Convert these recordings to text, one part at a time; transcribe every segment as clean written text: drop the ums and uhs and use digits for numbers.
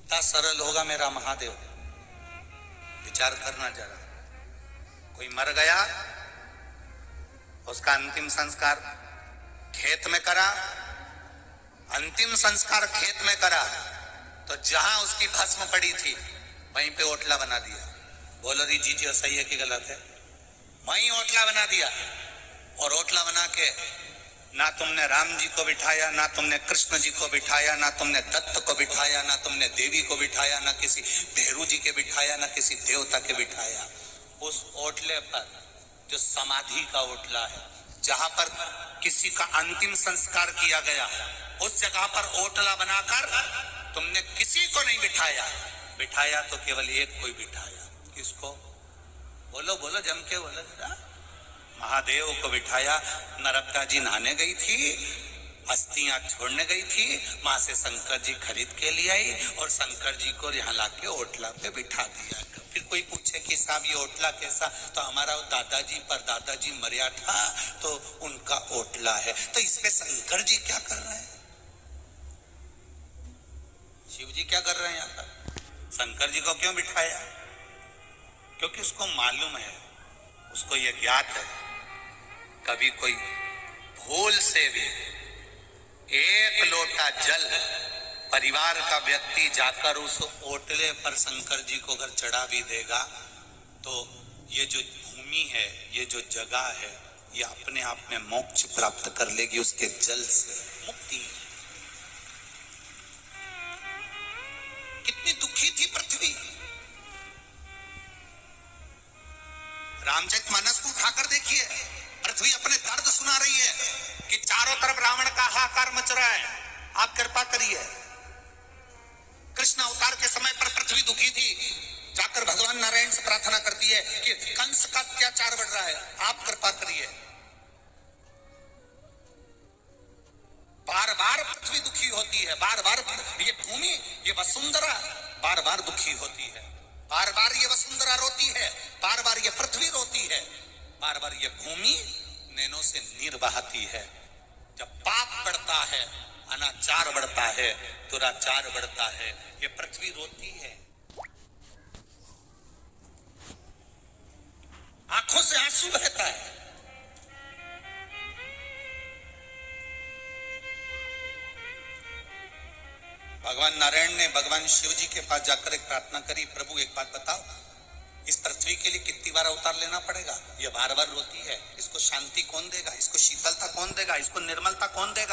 कितना सरल होगा मेरा महादेव, विचार करना जरा। कोई मर गया, उसका अंतिम संस्कार खेत में करा, अंतिम संस्कार खेत में करा, तो जहां उसकी भस्म पड़ी थी वहीं पे ओटला बना दिया। बोलो री जी जी सही है कि गलत है? वहीं ओटला बना दिया। और ओटला बना के ना तुमने राम जी को बिठाया, ना तुमने कृष्ण जी को बिठाया, ना तुमने दत्त को बिठाया, ना तुमने देवी को बिठाया, ना किसी भेरू जी के बिठाया, ना किसी देवता के बिठाया। उस ओटले पर जो समाधि का ओटला है, जहां पर किसी का अंतिम संस्कार किया गया, उस जगह पर ओटला बनाकर तुमने किसी को नहीं बिठाया। बिठाया तो केवल एक कोई बिठाया। किसको? बोलो बोलो, जम के बोलो जरा। महादेव को बिठाया। नर्मदा जी नहाने गई थी, अस्थियां छोड़ने गई थी, वहां से शंकर जी खरीद के लिए आई और शंकर जी को यहाँ लाके ओटला पे बिठा दिया। फिर कोई पूछे कि साहब ये ओटला कैसा? तो हमारा दादाजी पर दादाजी मरिया था तो उनका ओटला है। तो इसमें शंकर जी क्या कर रहे हैं? शिव जी क्या कर रहे हैं यहाँ पर? शंकर जी को क्यों बिठाया? क्योंकि उसको मालूम है, उसको ये ज्ञात है, कभी कोई भूल से भी एक लोटा जल परिवार का व्यक्ति जाकर उस ओटले पर शंकर जी को अगर चढ़ा भी देगा तो ये जो भूमि है, ये जो जगह है, ये अपने आप में मोक्ष प्राप्त कर लेगी उसके जल से, मुक्ति। कितनी दुखी थी पृथ्वी। रामचरितमानस को उठाकर देखिए, पृथ्वी अपने दर्द सुना रही है कि चारों तरफ रावण का हाहाकार मच रहा है, आप कृपा करिए। कृष्ण अवतार के समय पर पृथ्वी दुखी थी, जाकर भगवान नारायण से प्रार्थना करती है कि कंस का अत्याचार बढ़ रहा है, आप कृपा करिए। बार बार पृथ्वी दुखी होती है, बार बार ये भूमि, ये वसुंधरा बार बार दुखी होती है, बार बार ये वसुंधरा रोती है, बार बार ये पृथ्वी रोती है, बार बार ये भूमि नैनों से नीर बहाती है। जब पाप बढ़ता है, अनाचार बढ़ता है, दुराचार बढ़ता है, ये पृथ्वी रोती है, आंखों से आंसू बहता है। भगवान नारायण ने भगवान शिव जी के पास जाकर एक प्रार्थना करी, प्रभु एक बात बताओ, इस पृथ्वी के लिए कितनी बार अवतार लेना पड़ेगा? ये बार बार रोती है, इसको शांति कौन देगा? इसको शीतलता कौन देगा? इसको निर्मलता कौन देगा?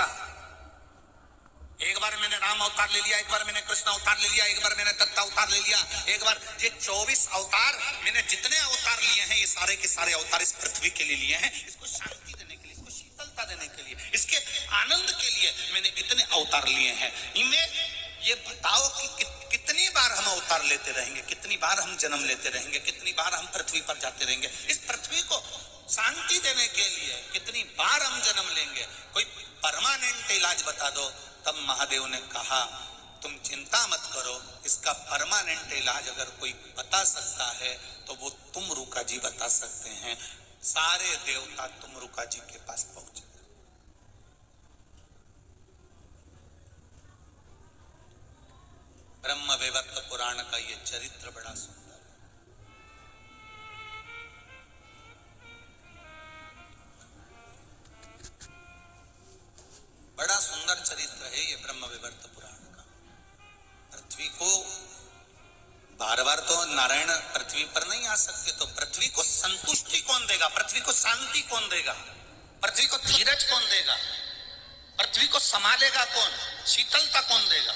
एक बार मैंने राम अवतार ले लिया, एक बार मैंने कृष्ण अवतार ले लिया, एक बार मैंने दत्त अवतार ले लिया, एक बार ये 24 अवतार मैंने जितने अवतार लिए हैं, ये सारे के सारे अवतार इस पृथ्वी के लिए लिए हैं, इसको शांति देने के लिए, इसको शीतलता देने के लिए, इसके आनंद के लिए मैंने इतने अवतार लिए हैं। इनमें ये बताओ कि कितनी बार हम अवतार लेते रहेंगे, कितनी बार हम जन्म लेते रहेंगे, कितनी बार हम पृथ्वी पर जाते रहेंगे, इस पृथ्वी को शांति देने के लिए कितनी बार हम जन्म लेंगे? कोई परमानेंट इलाज बता दो। तब महादेव ने कहा तुम चिंता मत करो, इसका परमानेंट इलाज अगर कोई बता सकता है तो वो तुमरुका जी बता सकते हैं। सारे देवता तुमरुका जी के पास पहुंचे। ब्रह्म वैवर्त पुराण का ये चरित्र बड़ा सुंदर है। बड़ा सुंदर चरित्र है ये ब्रह्म वैवर्त पुराण का। पृथ्वी को बार बार तो नारायण पृथ्वी पर नहीं आ सकते, तो पृथ्वी को संतुष्टि कौन देगा? पृथ्वी को शांति कौन देगा? पृथ्वी को धीरज कौन देगा? पृथ्वी को संभालेगा कौन? शीतलता कौन देगा?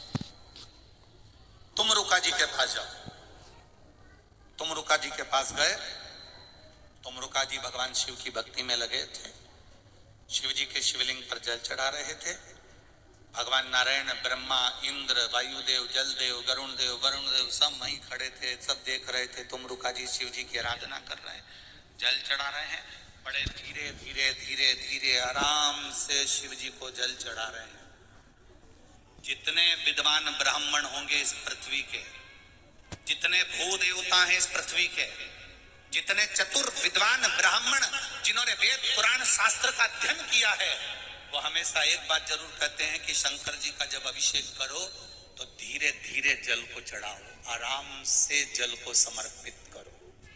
तुमरुका जी के पास जाओ। तुमरुका जी के पास गए, तुमरुका जी भगवान शिव की भक्ति में लगे थे, शिव जी के शिवलिंग पर जल चढ़ा रहे थे। भगवान नारायण, ब्रह्मा, इंद्र, वायुदेव, जलदेव, गरुण देव, वरुण देव सब वहीं खड़े थे, सब देख रहे थे। तुमरुका जी शिव जी की आराधना कर रहे हैं, जल चढ़ा रहे हैं, बड़े धीरे धीरे धीरे धीरे आराम से शिव जी को जल चढ़ा रहे हैं। जितने विद्वान ब्राह्मण होंगे इस पृथ्वी के, जितने भू देवता हैं इस पृथ्वी के, जितने चतुर विद्वान ब्राह्मण जिन्होंने वेद पुराण शास्त्र का अध्ययन किया है, वो हमेशा एक बात जरूर कहते हैं कि शंकर जी का जब अभिषेक करो तो धीरे धीरे जल जल को चढ़ाओ, आराम से जल को समर्पित करो।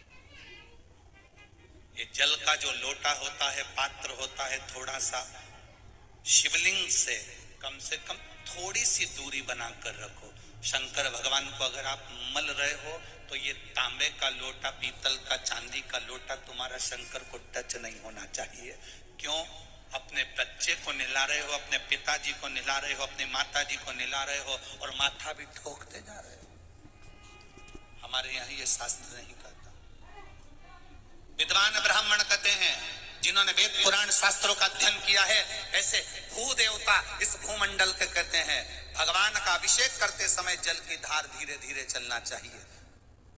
ये जल का जो लोटा होता है, पात्र होता है, थोड़ा सा शिवलिंग से कम थोड़ी सी दूरी बनाकर रखो। शंकर भगवान को अगर आप मल रहे हो तो ये तांबे का लोटा, पीतल का, चांदी का लोटा तुम्हारा शंकर को टच नहीं होना चाहिए। क्यों? अपने बच्चे को निला रहे हो, अपने पिताजी को निला रहे हो, अपनी माताजी को निला रहे हो और माथा भी ठोकते जा रहे हो। हमारे यहाँ ये शास्त्र नहीं कहता। विद्वान ब्राह्मण कहते हैं, जिन्होंने वेद पुराण शास्त्रों का अध्ययन किया है, ऐसे भू देवता इस भूमंडल के कहते हैं भगवान का अभिषेक करते समय जल की धार धीरे धीरे चलना चाहिए।